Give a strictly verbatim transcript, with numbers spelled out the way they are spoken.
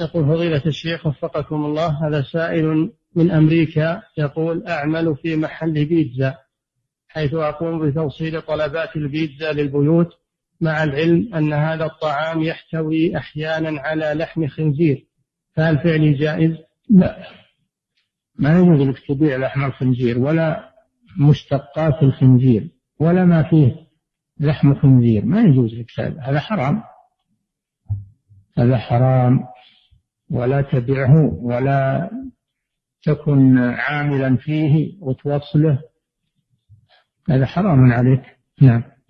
يقول فضيلة الشيخ وفقكم الله، هذا سائل من أمريكا يقول: أعمل في محل بيتزا، حيث أقوم بتوصيل طلبات البيتزا للبيوت، مع العلم أن هذا الطعام يحتوي أحيانا على لحم خنزير، فهل فعلي جائز؟ لا، ما يجوز لك تبيع لحم الخنزير ولا مشتقات الخنزير ولا ما فيه لحم خنزير، ما يجوز لك هذا، هذا حرام، هذا حرام، ولا تبعه ولا تكن عاملا فيه وتوصله، هذا حرام عليك. نعم.